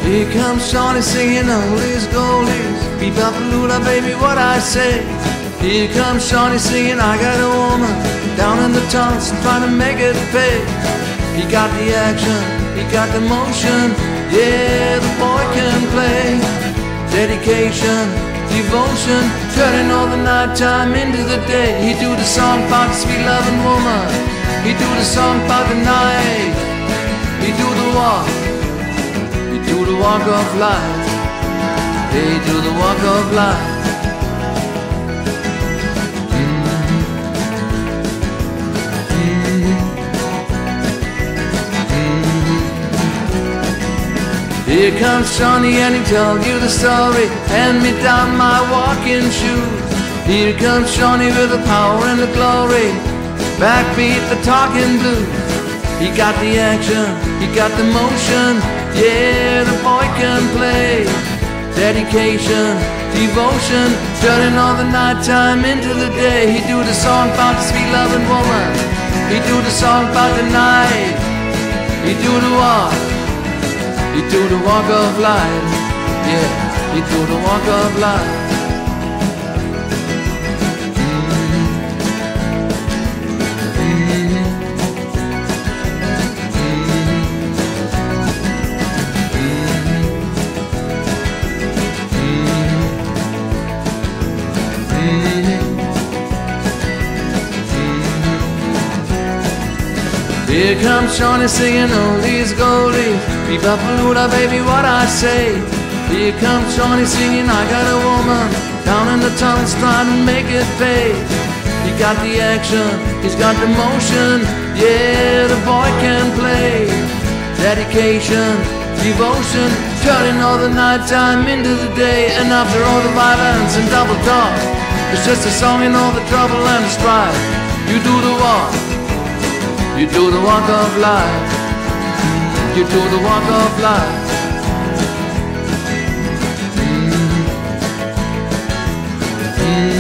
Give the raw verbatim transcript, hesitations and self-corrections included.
Here comes Shawnee singing oldies, goldies, Be-Bop-A-Lula, baby, what I say. Here comes Shawnee singing, I got a woman down in the tunnels trying to make it pay. He got the action, he got the motion, yeah, the boy can play. Dedication, devotion, turning all the night time into the day. He do the song about the sweet loving woman, he do the song about the night, he do the walk, he do the walk of life, yeah, he do the walk of life. Here comes Shawnee and he tells you the story, hand me down my walking shoes. Here comes Shawnee with the power and the glory, backbeat the talking blues. He got the action, he got the motion, yeah, the boy can play. Dedication, devotion, turning all the night time into the day. He do the song about the sweet loving woman, he do the song about the night, he do the walk, he do the walk of life, yeah, he do the walk of life. Mm-hmm. Mm-hmm. Mm-hmm. Here comes Shawnee singing oldies, goldies, Be-Bop-A-Lula, baby, what I say. Here comes Shawnee singing, I got a woman down in the tunnels trying to make it pay. He got the action, he's got the motion, yeah, the boy can play. Dedication, devotion, turning all the night time into the day. And after all the violence and double talk, it's just a song in all the trouble and the strife. You do the walk, you do the walk of life, you do the walk of life. Mm-hmm. Mm-hmm.